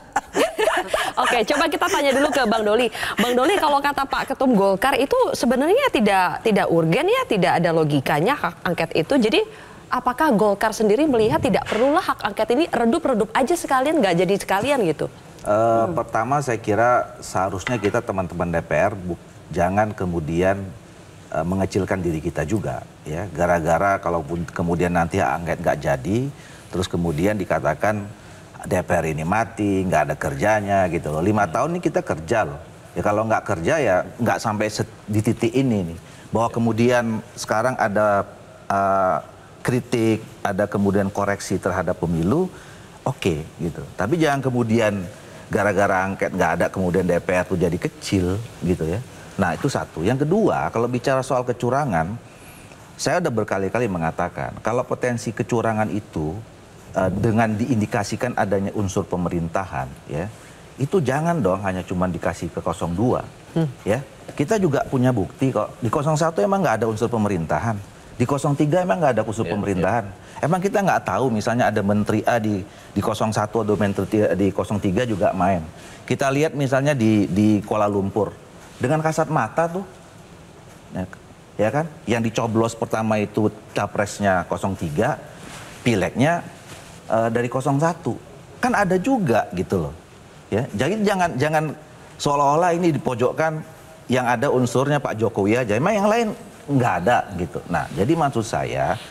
Oke, coba kita tanya dulu ke Bang Doli. Bang Doli, kalau kata Pak Ketum Golkar itu sebenarnya tidak tidak urgen ya, tidak ada logikanya hak angket itu. Jadi apakah Golkar sendiri melihat tidak perlulah hak angket ini redup-redup aja sekalian, nggak jadi sekalian gitu? Uh, hmm. Pertama saya kira seharusnya kita teman-teman D P R bu, jangan kemudian uh, mengecilkan diri kita juga, ya. Gara-gara kalaupun kemudian nanti hak angket nggak jadi, terus kemudian dikatakan D P R ini mati, nggak ada kerjanya gitu loh. Lima hmm. tahun ini kita kerja loh. Ya kalau nggak kerja ya nggak sampai di titik ini nih. Bahwa kemudian sekarang ada uh, kritik, ada kemudian koreksi terhadap pemilu, oke okay, gitu. Tapi jangan kemudian gara-gara angket nggak ada kemudian D P R tuh jadi kecil gitu ya. Nah itu satu. Yang kedua, kalau bicara soal kecurangan, saya udah berkali-kali mengatakan kalau potensi kecurangan itu uh, dengan diindikasikan adanya unsur pemerintahan, ya itu jangan dong hanya cuma dikasih ke nol dua, hmm. ya. Kita juga punya bukti kok di nol satu emang nggak ada unsur pemerintahan, di nol tiga emang nggak ada unsur yeah, pemerintahan. Yeah. Emang kita nggak tahu misalnya ada Menteri A di di nol satu atau Menteri di nol tiga juga main. Kita lihat misalnya di di Kuala Lumpur dengan kasat mata tuh, ya, ya kan? Yang dicoblos pertama itu capresnya nol tiga, pileknya uh, dari nol satu, kan ada juga gitu loh. Ya, jadi jangan jangan seolah-olah ini dipojokkan yang ada unsurnya Pak Jokowi aja, emang yang lain nggak ada gitu. Nah, jadi maksud saya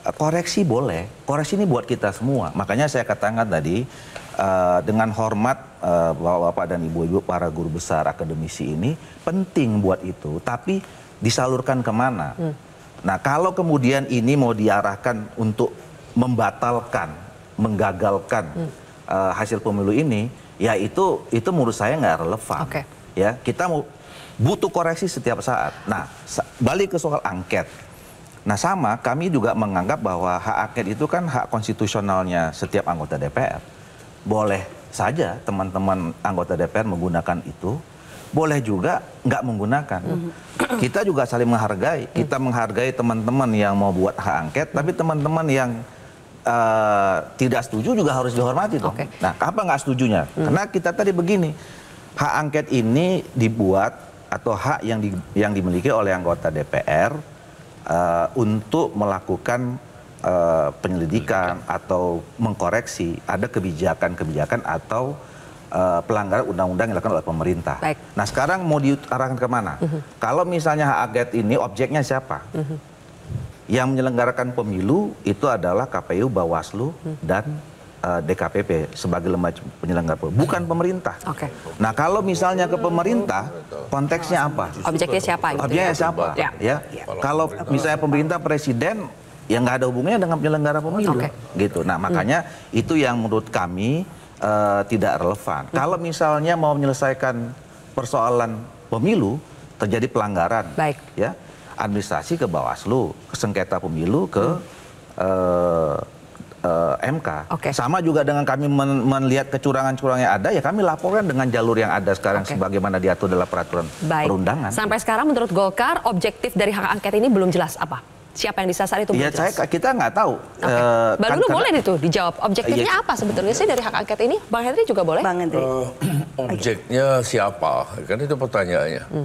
koreksi boleh, koreksi ini buat kita semua. Makanya saya katakan tadi, uh, dengan hormat uh, bapak-bapak dan ibu-ibu para guru besar akademisi ini, penting buat itu, tapi disalurkan kemana? Hmm. Nah kalau kemudian ini mau diarahkan untuk membatalkan, menggagalkan hmm. uh, hasil pemilu ini, ya itu itu menurut saya nggak relevan. Okay. Ya kita mau butuh koreksi setiap saat. Nah balik ke soal angket. Nah sama, kami juga menganggap bahwa hak angket itu kan hak konstitusionalnya setiap anggota D P R. Boleh saja teman-teman anggota D P R menggunakan itu, boleh juga nggak menggunakan. Mm-hmm. Kita juga saling menghargai. Mm-hmm. Kita menghargai teman-teman yang mau buat hak angket, tapi teman-teman yang uh, tidak setuju juga harus dihormati dong. Okay. Nah apa nggak setujunya? Mm. Karena kita tadi begini, hak angket ini dibuat atau hak yang di, yang dimiliki oleh anggota D P R Uh, untuk melakukan uh, penyelidikan atau mengkoreksi ada kebijakan-kebijakan atau uh, pelanggaran undang-undang yang dilakukan oleh pemerintah. Baik. Nah sekarang mau diarahkan kemana? Uh-huh. Kalau misalnya hak angket ini objeknya siapa? Uh-huh. Yang menyelenggarakan pemilu itu adalah K P U, Bawaslu, uh-huh. dan uh, D K P P sebagai lembaga penyelenggara pemilu, bukan pemerintah. Okay. Nah kalau misalnya ke pemerintah, konteksnya apa? Objeknya siapa? Gitu Objeknya ya? siapa? Ya. Ya. Ya. Kalau misalnya pemerintah, presiden, yang nggak ada hubungannya dengan penyelenggara pemilu, okay. gitu. Nah makanya hmm. itu yang menurut kami uh, tidak relevan. Hmm. Kalau misalnya mau menyelesaikan persoalan pemilu, terjadi pelanggaran, baik. Ya, administrasi ke Bawaslu, sengketa pemilu ke hmm. uh, Uh, M K. Okay. Sama juga dengan kami men melihat kecurangan-kecurangan yang ada, ya kami laporkan dengan jalur yang ada sekarang okay. sebagaimana diatur dalam peraturan Baik. perundangan. Sampai sekarang menurut Golkar, objektif dari hak angket ini belum jelas apa? Siapa yang disasar itu belum ya, jelas? Saya, kita nggak tahu. Okay. Uh, Bang Dulu kan, boleh itu dijawab. Objektifnya ya, apa sebetulnya sih dari hak angket ini? Bang Henry juga boleh? Bang Henry. Uh, objeknya siapa? Kan itu pertanyaannya. Hmm.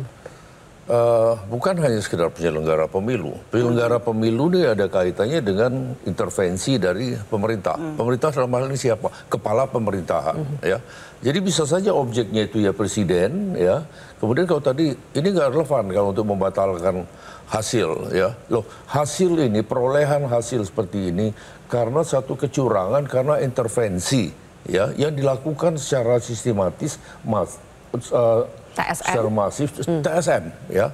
Uh, bukan hanya sekedar penyelenggara pemilu. Penyelenggara pemilu ini ada kaitannya dengan intervensi dari pemerintah. Hmm. Pemerintah dalam hal ini siapa? Kepala pemerintahan. Hmm. Ya. Jadi bisa saja objeknya itu ya presiden. Ya. Kemudian kalau tadi ini nggak relevan kalau untuk membatalkan hasil. Ya. Loh, hasil ini, perolehan hasil seperti ini karena satu kecurangan, karena intervensi ya yang dilakukan secara sistematis, mas. Uh, T S M. Secara masif, hmm. T S M, ya.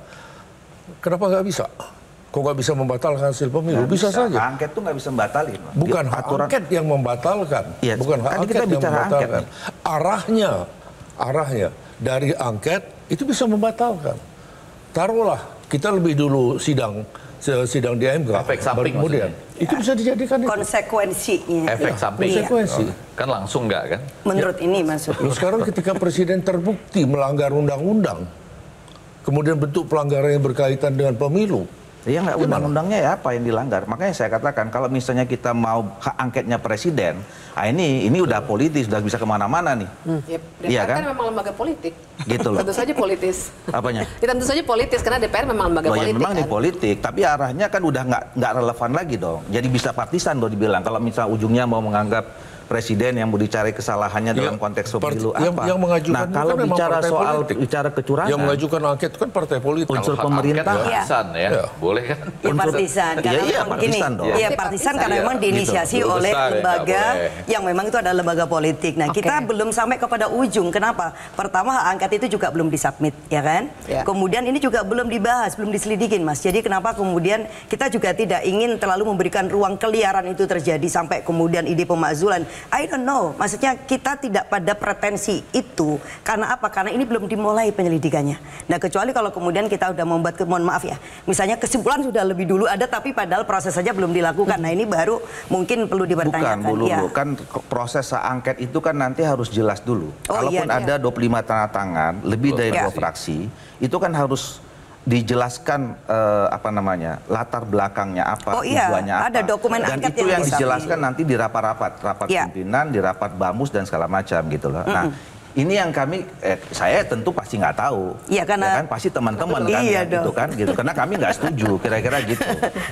Kenapa nggak bisa? Kok nggak bisa membatalkan hasil pemilu? Bisa, bisa saja. Hak angket tuh nggak bisa membatalkan. Bukan hak aturan... angket yang membatalkan. Ya, bukan hak angket yang membatalkan. Arahnya, arahnya dari angket itu bisa membatalkan. Taruhlah kita lebih dulu sidang sidang di M K. Efek samping kemudian maksudnya. Itu bisa dijadikan konsekuensinya. Efek ya, samping. Konsekuensi. Kan langsung nggak kan? Menurut ya. ini maksudnya. Loh, sekarang ketika presiden terbukti melanggar undang-undang, kemudian bentuk pelanggaran yang berkaitan dengan pemilu. Iya nggak, undang-undangnya ya apa yang dilanggar. Makanya saya katakan kalau misalnya kita mau hak angketnya presiden, ah ini ini udah politis, udah bisa kemana-mana nih. Hmm. Ya, iya kan? kan memang lembaga politik. Gitu loh. Tentu saja politis. Apanya? Ya, tentu saja politis karena D P R memang lembaga Loh, politik. ya, memang kan? di politik, tapi arahnya kan udah nggak nggak relevan lagi dong. Jadi bisa partisan dong dibilang. Kalau misalnya ujungnya mau menganggap presiden yang mau dicari kesalahannya ya, dalam konteks pemilu yang, apa? Yang mengajukan nah kalau kan bicara soal politik. bicara kecurangan, yang mengajukan angket itu kan partai politik. Unsur pemerintah, partisan ya, ya. boleh kan? Ya, partisan, karena ya, memang gini, ya, ya partisan karena memang diinisiasi gitu. oleh besar, lembaga ya, yang memang itu adalah lembaga politik. Nah okay. kita belum sampai kepada ujung. Kenapa? Pertama hak angket itu juga belum disubmit, ya kan? Ya. Kemudian ini juga belum dibahas, belum diselidikin, Mas. Jadi kenapa kemudian kita juga tidak ingin terlalu memberikan ruang keliaran itu terjadi sampai kemudian ide pemakzulan. I don't know. Maksudnya kita tidak pada pretensi itu. Karena apa? Karena ini belum dimulai penyelidikannya. Nah kecuali kalau kemudian kita udah membuat, mohon maaf ya, misalnya kesimpulan sudah lebih dulu ada tapi padahal proses saja belum dilakukan. Nah ini baru mungkin perlu dipertanyakan. Bukan, Bu Lulu. Ya. Kan proses angket itu kan nanti harus jelas dulu. Oh, Kalaupun iya, ada iya. dua puluh lima tanda tangan, lebih dari ya. dua fraksi, itu kan harus dijelaskan uh, apa namanya latar belakangnya apa, oh, iya. tujuannya apa, ada dokumen dan angket itu yang, yang bisa dijelaskan nanti di rapat-rapat, rapat ya. pimpinan, di rapat bamus dan segala macam gitu loh. Mm-mm. Nah ini yang kami, eh, saya tentu pasti nggak tahu, ya, karena, ya kan pasti teman-teman kan, iya ya, gitu kan, gitu, karena kami nggak setuju, kira-kira gitu.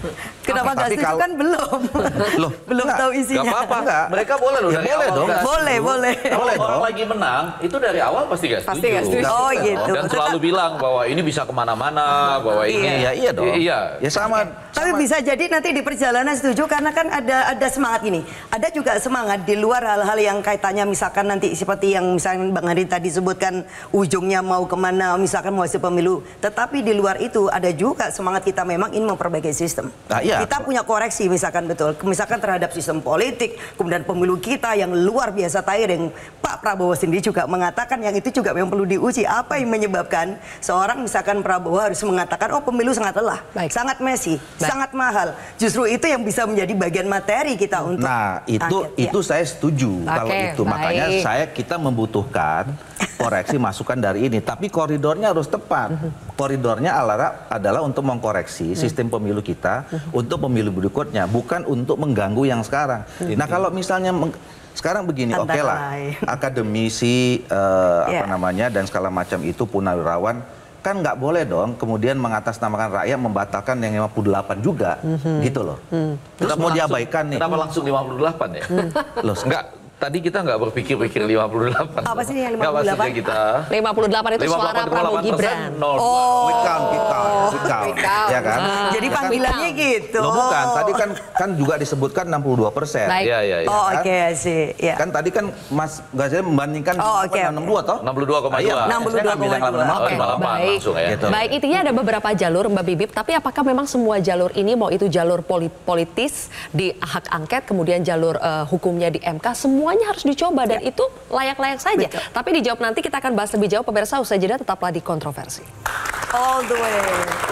Kenapa nggak setuju kan belum? Loh, belum enggak, tahu isinya. Nggak apa-apa, enggak. Mereka boleh loh. Ya, dari boleh awal dong. nggak Boleh, setuju. boleh. Kalau Boleh orang dong. lagi menang, itu dari awal pasti nggak setuju. Pasti nggak setuju. Oh, gitu. Dan selalu bilang bahwa ini bisa kemana-mana, bahwa ini... Iya, iya dong. Iya. Ya sama. Tapi sama. bisa jadi nanti di perjalanan setuju karena kan ada ada semangat gini. Ada juga semangat di luar hal-hal yang kaitannya misalkan nanti seperti yang misalkan Bang Hari tadi sebutkan ujungnya mau kemana, misalkan mau hasil pemilu. Tetapi di luar itu ada juga semangat kita memang ingin memperbaiki sistem. Nah, iya. Kita punya koreksi misalkan betul, misalkan terhadap sistem politik, kemudian pemilu kita yang luar biasa tayar yang Pak Prabowo sendiri juga mengatakan yang itu juga memang perlu diuji. Apa yang menyebabkan seorang misalkan Prabowo harus mengatakan oh pemilu sangat lelah, Baik. sangat messy, Baik. sangat mahal. Justru itu yang bisa menjadi bagian materi kita untuk Nah, itu angket, itu ya. saya setuju kalau Oke, itu. Makanya baik. saya kita membutuhkan koreksi masukan dari ini, tapi koridornya harus tepat. Koridornya adalah adalah untuk mengkoreksi sistem pemilu kita untuk pemilu berikutnya, bukan untuk mengganggu yang sekarang. Nah, kalau misalnya meng- sekarang begini, oke Antara lah, lain. akademisi eh, apa Yeah. namanya dan segala macam itu punawirawan kan nggak boleh dong kemudian mengatasnamakan rakyat membatalkan yang lima puluh delapan juga, gitu loh. Terus Kenapa mau langsung- diabaikan nih. Kenapa langsung lima puluh delapan ya? Loh, Enggak, tadi kita nggak berpikir-pikir lima puluh delapan. Apa sih yang Nggak, lima puluh delapan? maksudnya kita... lima puluh delapan itu suara Prabowo Gibran. Oh. quick count, quick count, quick count. Quick count. Ya kan? Jadi Ya kan? panggilannya gitu. Loh bukan, tadi kan kan juga disebutkan enam puluh dua persen. Baik. Iya, iya, iya. Oh kan? oke sih. Ya. Kan tadi kan Mas Gazali membandingkan Oh, oke, enam puluh dua toh? enam puluh dua koma dua. Iya, enam puluh dua saya nggak bilang koma dua. lima puluh Oke, delapan. baik. langsung ya. Gitu. Baik, intinya ada beberapa jalur Mbak Bibip, tapi apakah memang semua jalur ini mau itu jalur poli- politis di hak angket, kemudian jalur eh, hukumnya di M K, semuanya harus dicoba dan itu layak-layak saja. Betul. Tapi dijawab nanti, kita akan bahas lebih jauh. Pemirsa, usai jeda tetaplah di Kontroversi. All the way.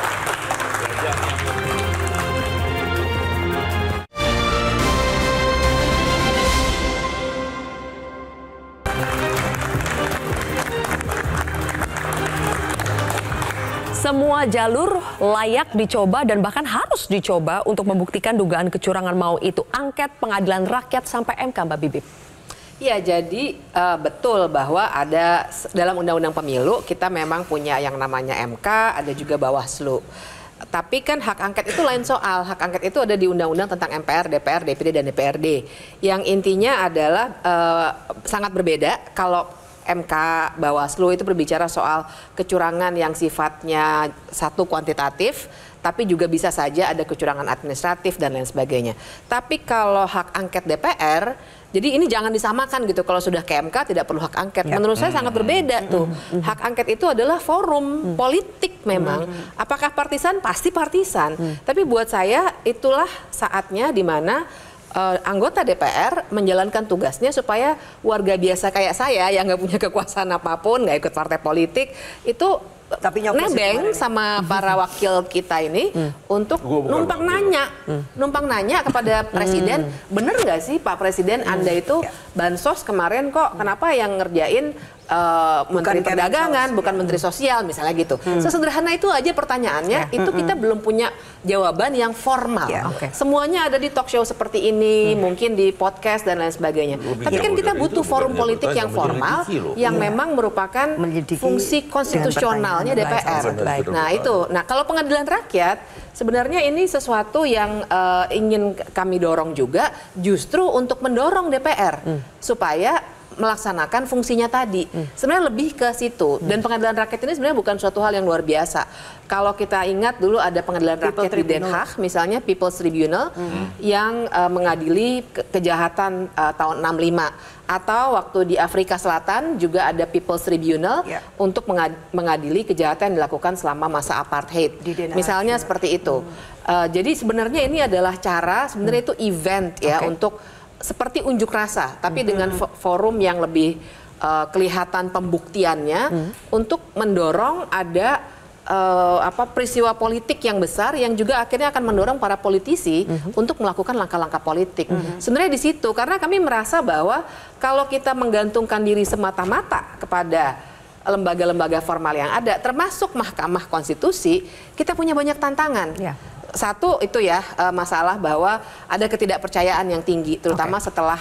Semua jalur layak dicoba dan bahkan harus dicoba untuk membuktikan dugaan kecurangan, mau itu angket, pengadilan rakyat, sampai M K, Mbak Bibip. Ya, jadi uh, betul bahwa ada s- dalam Undang-Undang Pemilu kita memang punya yang namanya M K, ada juga Bawaslu. Tapi kan hak angket itu lain soal. Hak angket itu ada di Undang-Undang tentang M P R, D P R, D P D, dan D P R D. Yang intinya adalah uh, sangat berbeda. Kalau M K, Bawaslu itu berbicara soal kecurangan yang sifatnya satu kuantitatif, tapi juga bisa saja ada kecurangan administratif dan lain sebagainya. Tapi kalau hak angket D P R, jadi ini jangan disamakan gitu. Kalau sudah ke M K tidak perlu hak angket. Menurut saya sangat berbeda tuh. Hak angket itu adalah forum politik memang. Apakah partisan? Pasti partisan. Tapi buat saya itulah saatnya di mana Uh, anggota D P R menjalankan tugasnya supaya warga biasa kayak saya yang nggak punya kekuasaan apapun, nggak ikut partai politik, itu Tapi nyoblos nebeng kemarin. sama para wakil kita ini untuk numpang nanya, numpang nanya kepada Presiden, bener nggak sih Pak Presiden, Anda itu bansos kemarin kok, kenapa yang ngerjain uh, Menteri Bukan Perdagangan, Kemensos. bukan Menteri Sosial misalnya gitu. Sesederhana itu aja pertanyaannya, itu kita belum punya jawaban yang formal. Ya. Oke. Semuanya ada di talk show seperti ini, mungkin di podcast dan lain sebagainya. Tapi kan kita butuh forum politik yang formal, yang memang merupakan Menyelidiki fungsi konstitusionalnya D P R. Baik. Nah itu, nah kalau pengadilan rakyat sebenarnya ini sesuatu yang eh, ingin kami dorong juga, justru untuk mendorong D P R supaya melaksanakan fungsinya tadi. Sebenarnya lebih ke situ. Dan pengadilan rakyat ini sebenarnya bukan suatu hal yang luar biasa. Kalau kita ingat dulu ada pengadilan People rakyat di Den Tribunal. Haag, misalnya People's Tribunal, yang eh, mengadili ke- kejahatan eh, tahun enam lima. Atau waktu di Afrika Selatan juga ada People's Tribunal Ya. untuk mengad- mengadili kejahatan yang dilakukan selama masa apartheid. Di Den Haag. Misalnya seperti itu. Eh, jadi sebenarnya ini adalah cara, sebenarnya itu event ya Oke. untuk seperti unjuk rasa, tapi dengan fo- forum yang lebih eh, kelihatan pembuktiannya untuk mendorong ada eh, apa peristiwa politik yang besar yang juga akhirnya akan mendorong para politisi untuk melakukan langkah-langkah politik. Sebenarnya di situ karena kami merasa bahwa kalau kita menggantungkan diri semata-mata kepada lembaga-lembaga formal yang ada, termasuk Mahkamah Konstitusi, kita punya banyak tantangan. Ya. Satu itu ya eh, masalah bahwa ada ketidakpercayaan yang tinggi, terutama setelah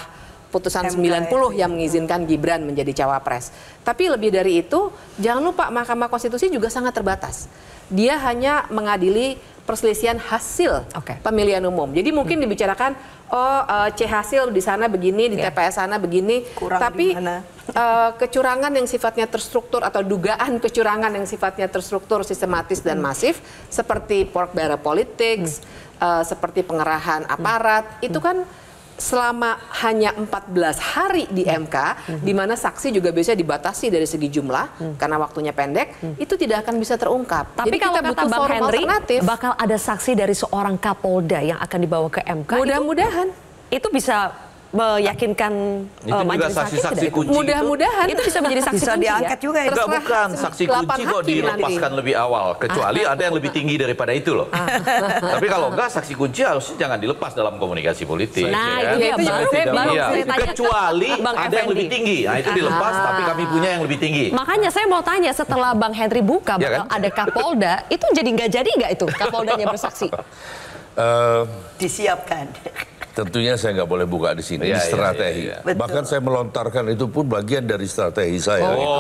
putusan sembilan puluh yang mengizinkan Gibran menjadi cawapres. Tapi lebih dari itu, jangan lupa Mahkamah Konstitusi juga sangat terbatas. Dia hanya mengadili perselisihan hasil okay. pemilihan umum. Jadi mungkin hmm. dibicarakan, oh uh, C hasil di sana begini, di yeah. T P S sana begini. Kurang tapi uh, kecurangan yang sifatnya terstruktur atau dugaan kecurangan yang sifatnya terstruktur, sistematis dan masif, seperti pork barrel politics, hmm. uh, seperti pengerahan aparat, hmm. itu kan selama hanya empat belas hari di M K, mm-hmm. di mana saksi juga biasanya dibatasi dari segi jumlah, mm. karena waktunya pendek, mm. itu tidak akan bisa terungkap. Tapi jadi kalau kita kata butuh Bang Henry, alternatif. Bakal ada saksi dari seorang Kapolda yang akan dibawa ke M K. Mudah-mudahan. Itu, itu bisa meyakinkan itu uh, majelis hakim saksi kunci mudah-mudahan itu. itu bisa menjadi saksi bisa kunci diangkat ya? juga ya. Enggak, bukan saksi kunci kok dilepaskan lebih awal, kecuali ah. ada yang lebih tinggi daripada itu loh. Ah. Tapi kalau enggak, saksi kunci harusnya jangan dilepas dalam komunikasi politik. Nah ya. itu dia baru iya. Kecuali Bang ada Effendi. Yang lebih tinggi, nah itu dilepas, ah. tapi kami punya yang lebih tinggi. Makanya saya mau tanya, setelah Bang Henry buka bakal ya kan? Ada Kapolda, itu jadi nggak jadi nggak itu Kapoldanya bersaksi? Uh, Disiapkan. Tentunya saya nggak boleh buka di sini, ya, strategi. Ya, ya, ya. Bahkan saya melontarkan itu pun bagian dari strategi saya. Oh,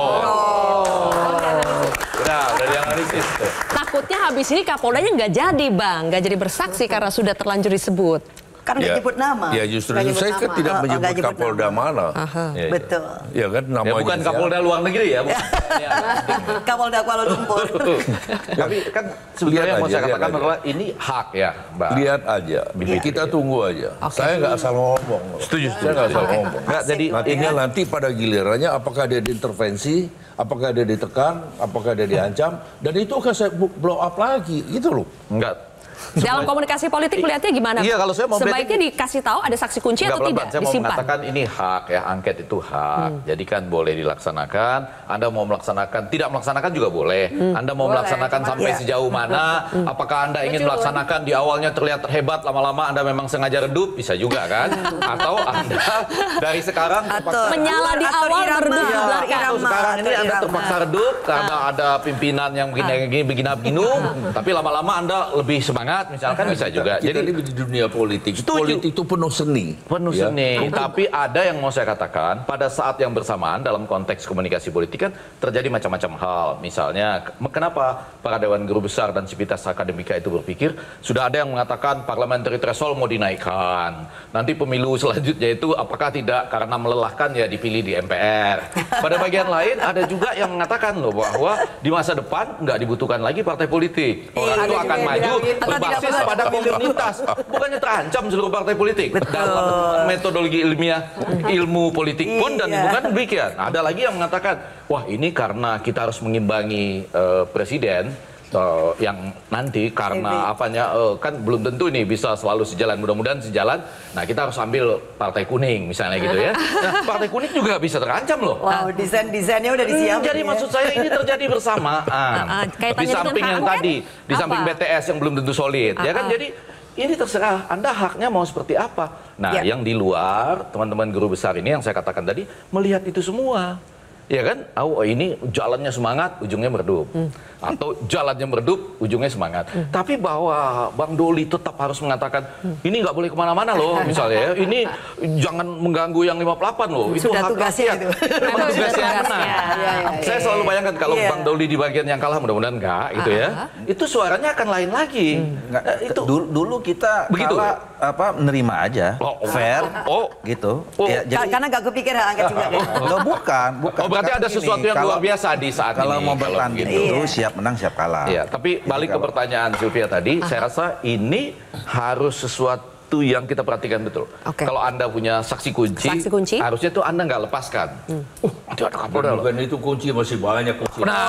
oh. Udah, udah dianalisis. Takutnya habis ini Kapoldanya nggak jadi, Bang, nggak jadi bersaksi karena sudah terlanjur disebut. Kan nggak ya, nyebut nama. Ya justru itu saya kan tidak oh, menyebut oh, Kapolda nama. Mana. Ya, betul. Ya kan namanya. Ya, bukan Kapolda luar negeri ya. ya. Kapolda Kuala Lumpur. Tapi kan sebenarnya yang mau saya katakan adalah ini hak ya, Mbak. Lihat aja. Ya. Kita tunggu aja. Okay. Saya nggak asal ngomong. Setuju. Saya nggak asal okay. ngomong. Nggak, jadi nantinya nanti pada gilirannya apakah dia diintervensi, apakah dia ditekan, apakah dia diancam, dan itu akan saya blow up lagi, gitu loh. Enggak. Dalam komunikasi politik melihatnya gimana? Iya, kalau saya mau sebaiknya dikasih tahu ada saksi kunci atau tidak? Saya mau mengatakan ini hak ya, angket itu hak. Hmm. Jadi kan boleh dilaksanakan. Anda mau melaksanakan, tidak melaksanakan juga boleh. Hmm. Anda mau boleh, melaksanakan cuman, sampai ya. Sejauh mana? Hmm. Apakah Anda ingin Betul. Melaksanakan di awalnya terlihat hebat, lama-lama Anda memang sengaja redup, bisa juga kan? Atau Anda dari sekarang terpaksa menyala di awal meredup di belakang. Atau sekarang ini Anda terpaksa redup karena ada pimpinan yang begini begini begini, tapi lama-lama Anda lebih semangat. Misalkan bisa juga. Kita jadi di dunia politik. Setuju. Politik itu penuh seni. Penuh ya. Seni. Tapi ada yang mau saya katakan, pada saat yang bersamaan dalam konteks komunikasi politik kan terjadi macam-macam hal. Misalnya, kenapa para Dewan Guru Besar dan Sivitas Akademika itu berpikir, sudah ada yang mengatakan parliamentary threshold mau dinaikkan. Nanti pemilu selanjutnya itu apakah tidak karena melelahkan ya dipilih di M P R. Pada bagian lain ada juga yang mengatakan loh bahwa di masa depan nggak dibutuhkan lagi partai politik. Orang itu akan maju berbasis pada komunitas. Bukannya terancam seluruh partai politik. Betul. Dalam metodologi ilmiah ilmu politik pun dan bukan demikian. Ada lagi yang mengatakan, wah ini karena kita harus mengimbangi uh, presiden uh, yang nanti karena apanya uh, kan belum tentu ini bisa selalu sejalan, mudah-mudahan sejalan. Nah kita harus ambil partai kuning misalnya gitu ya. Nah, partai kuning juga bisa terancam loh. Wow, desain-desainnya udah disiapin. Hmm, jadi ya. Maksud saya ini terjadi bersamaan. Di samping yang tadi, di samping B T S yang belum tentu solid, ya kan? Jadi ini terserah Anda haknya mau seperti apa. Nah, ya. Yang di luar teman-teman guru besar ini yang saya katakan tadi melihat itu semua. Ya kan? Oh, ini jalannya semangat, ujungnya meredup. Hmm. Atau jalannya meredup, ujungnya semangat. Hmm. Tapi bahwa Bang Doli tetap harus mengatakan, hmm. ini nggak boleh kemana-mana loh, misalnya. Ini jangan mengganggu yang lima puluh delapan loh. Itu sudah hak tugasnya itu. Memang tugasnya yang benar. Ya, ya, ya, Saya selalu bayangkan kalau yeah. Bang Doli di bagian yang kalah, mudah-mudahan enggak, gitu ya. Uh-huh. Itu suaranya akan lain lagi. Hmm. Nggak, nah, itu dulu, dulu kita begitu kalah, apa menerima aja, oh, oh. fair, oh gitu. Oh. Ya, jadi, karena nggak kepikir hak angket juga. Enggak, bukan, bukan. Oh, berarti ada sesuatu yang luar biasa di saat kalau ini. Mau bertanding itu iya. siap menang siap kalah. Iya, tapi balik ke pertanyaan Sylvia tadi, saya rasa ini harus sesuatu yang kita perhatikan betul. Okay. Kalau Anda punya saksi kunci, saksi kunci, harusnya tuh Anda nggak lepaskan. Hmm. Uh, itu ada Kapolda loh. Bukan itu kunci, masih banyak kunci. Nah,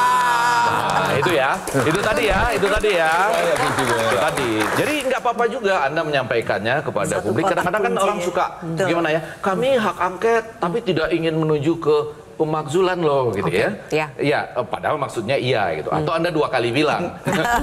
nah itu ya, itu tadi ya, itu tadi ya. Itu tadi. Jadi nggak apa-apa juga Anda menyampaikannya kepada satu publik. Kadang-kadang kan orang suka Betul. Gimana ya, kami hak angket tapi tidak ingin menuju ke pemakzulan loh gitu okay. ya. Iya, ya, padahal maksudnya iya gitu. Atau hmm. Anda dua kali bilang,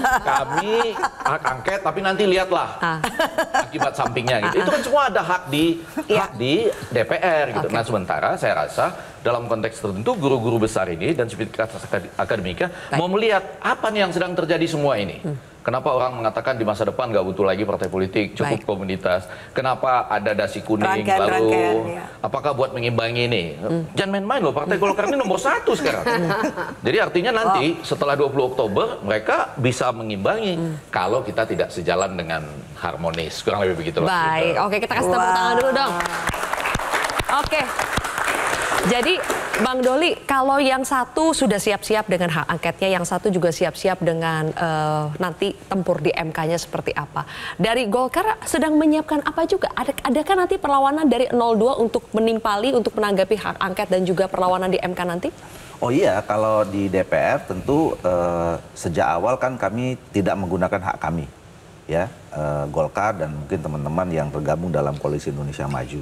kami hak angket tapi nanti lihatlah ah. akibat sampingnya gitu. Ah. Itu kan semua ada hak di ya. hak di D P R gitu. Okay. Nah, sementara saya rasa dalam konteks tertentu guru-guru besar ini dan Sivitas Akademika Baik. Mau melihat apa nih yang sedang terjadi semua ini. Hmm. Kenapa orang mengatakan di masa depan nggak butuh lagi partai politik, cukup Baik. komunitas? Kenapa ada dasi kuning, rangkaian, lalu rangkaian, ya. apakah buat mengimbangi ini? Hmm. Jangan main-main loh, Partai Golkar ini nomor satu sekarang. Jadi artinya nanti oh. setelah dua puluh Oktober mereka bisa mengimbangi hmm. kalau kita tidak sejalan dengan harmonis, kurang lebih begitu. Baik, gitu. Oke kita kasih tepuk wow. tangan dulu dong. Oke. Jadi Bang Doli, kalau yang satu sudah siap-siap dengan hak angketnya, yang satu juga siap-siap dengan uh, nanti tempur di M K-nya seperti apa. Dari Golkar sedang menyiapkan apa juga? Ada, adakah nanti perlawanan dari nol dua untuk menimpali, untuk menanggapi hak angket dan juga perlawanan di M K nanti? Oh iya, kalau di D P R tentu uh, sejak awal kan kami tidak menggunakan hak kami. Ya, uh, Golkar dan mungkin teman-teman yang tergabung dalam Koalisi Indonesia Maju.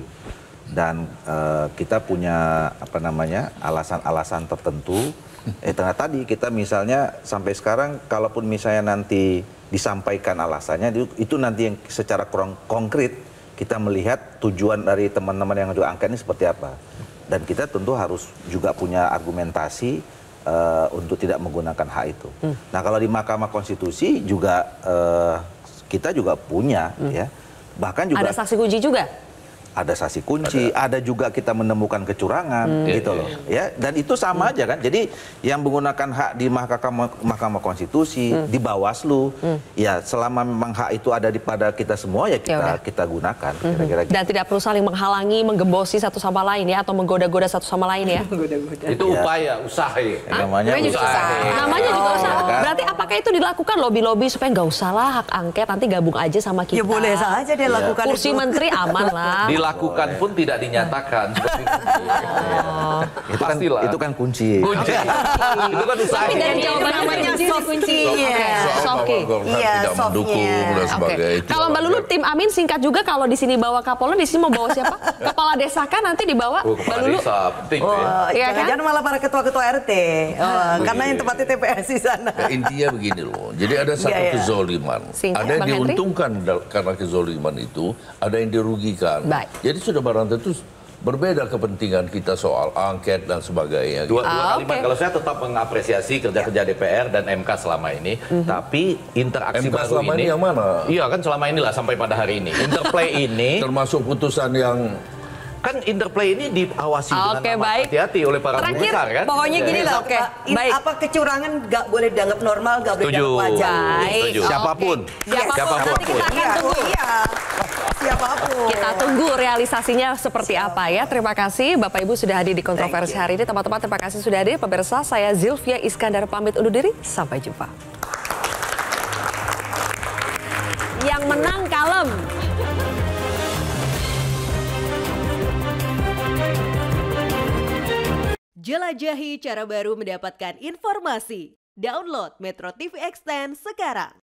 Dan uh, kita punya apa namanya alasan-alasan tertentu. Eh ternyata tadi kita misalnya sampai sekarang, kalaupun misalnya nanti disampaikan alasannya, itu, itu nanti yang secara kurang konkret kita melihat tujuan dari teman-teman yang mengajukan angket ini seperti apa. Dan kita tentu harus juga punya argumentasi uh, untuk tidak menggunakan hak itu. Hmm. Nah kalau di Mahkamah Konstitusi juga uh, kita juga punya, hmm. ya. Bahkan juga ada saksi kunci juga. Ada saksi kunci, ada. ada juga kita menemukan kecurangan, hmm. gitu loh, ya. Dan itu sama hmm. aja kan. Jadi yang menggunakan hak di Mahkamah, Mahkamah Konstitusi, hmm. di Bawaslu, hmm. ya selama memang hak itu ada di pada kita semua ya kita ya kita gunakan. Hmm. Kira-kira gitu. Dan tidak perlu saling menghalangi, menggembosi satu sama lain ya, atau menggoda-goda satu sama lain ya. Itu upaya, usaha ya. Namanya usaha. usaha. Namanya juga usaha. Oh. Berarti apakah itu dilakukan lobby-lobby supaya nggak usah lah hak angket, nanti gabung aja sama kita. Ya boleh saja dia lakukan. Kursi itu. Menteri aman lah. Lakukan pun tidak dinyatakan seperti itu. Oh. Itu kan itu kan kunci. Kunci. Itu kan usaha. Tapi dari jawaban namanya soft kunci. Soft Iya, tidak mendukung dan sebagainya. Kalau Mbak Lulu tim Amin singkat juga, kalau di sini bawa Kapolda, di sini mau bawa siapa? Kepala desa kan nanti dibawa Mbak Lulu. Oh, jangan malah para ketua-ketua R T. Karena yang tempatnya T P S di sana. Intinya begini loh. Jadi ada satu kezoliman. Ada yang diuntungkan karena kezoliman itu, ada yang dirugikan. Jadi sudah barang tentu berbeda kepentingan kita soal angket dan sebagainya. Dua, dua ah, kalimat, okay. Kalau saya tetap mengapresiasi kerja-kerja D P R dan M K selama ini, mm-hmm. tapi interaksi M K baru selama ini, ini yang mana? Iya kan selama inilah sampai pada hari ini. Interplay ini termasuk putusan yang kan interplay ini diawasi ah, dengan okay, amat hati-hati oleh para guru besar kan. Pokoknya gini lah, okay. baik. Apa kecurangan nggak boleh dianggap normal, nggak boleh dianggap wajar. Setuju. Siapapun. Okay. Siapapun. Siapapun. Nanti kita akan tunggu. Iya. Siapapun. Kita tunggu realisasinya seperti apa ya. Terima kasih Bapak Ibu sudah hadir di kontroversi hari ini. Teman-teman terima kasih sudah hadir. Pemirsa, saya Zilvia Iskandar pamit undur diri. Sampai jumpa. Yang menang kalem. Jelajahi cara baru mendapatkan informasi. Download Metro T V Extend sekarang.